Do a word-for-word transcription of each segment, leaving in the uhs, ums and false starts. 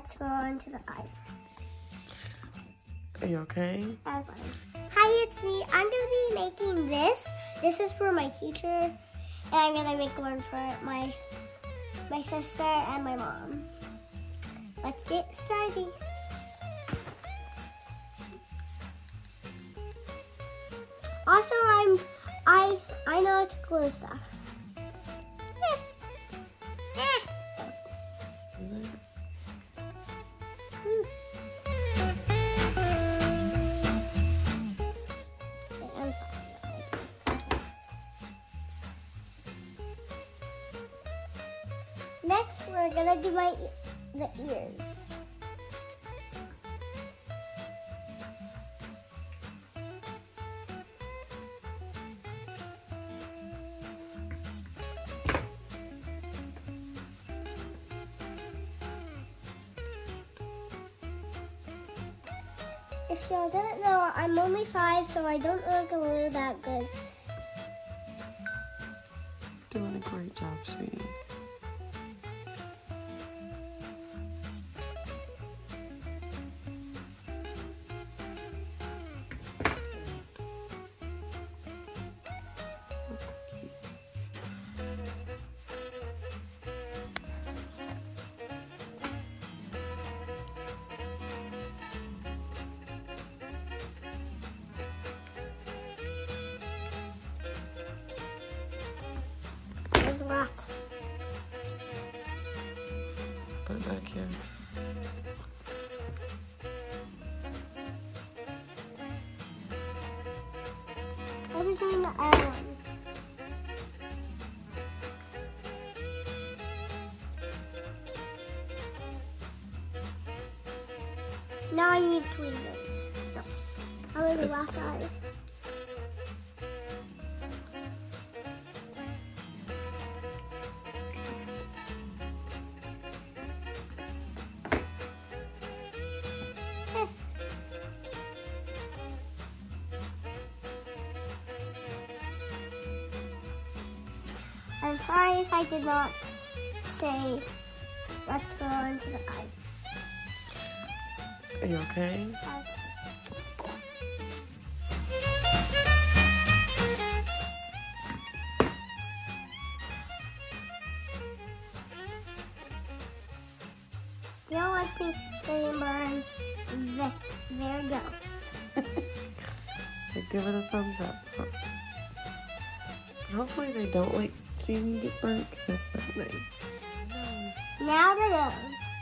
Let's go on to the eyes. Are you okay? I'm fine. Hi, it's me. I'm going to be making this. This is for my teacher. And I'm going to make one for my, my sister and my mom. Let's get started. Also, I'm I I know how to glue stuff. Next, we're gonna do my the ears. If y'all didn't know, I'm only five, so I don't know glue that good. Doing a great job, sweetie. There's a lot. Put it back here. I was doing the other one. Now I need tweezers. No. I was the last eye. I'm sorry if I did not say, let's go on to the eyes. Are you okay? Eyes. If you don't like me getting burned, there, there you go. So give it a thumbs up. Hopefully they don't like seeing me get burnt because that's not nice. Now the nose.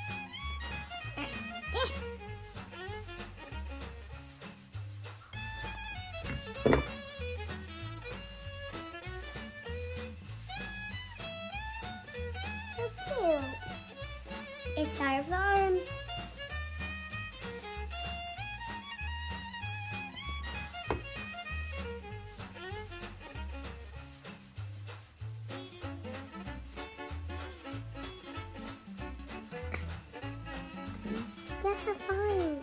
So cute. It's our arms. Yes, so fine.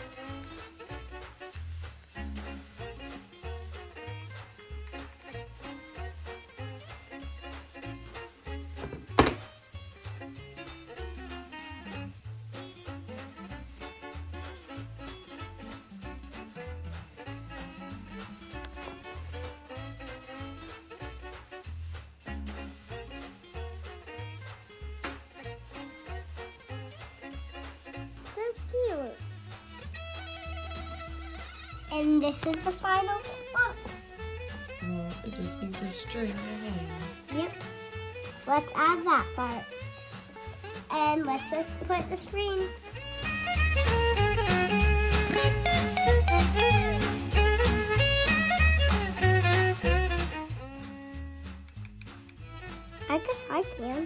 So cute. And this is the final look. Well, it just needs a string to hang. Yep. Let's add that part. And let's just put the screen. I guess I can.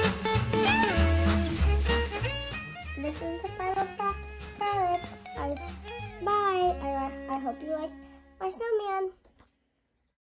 This is the final product. I I hope you like my snowman.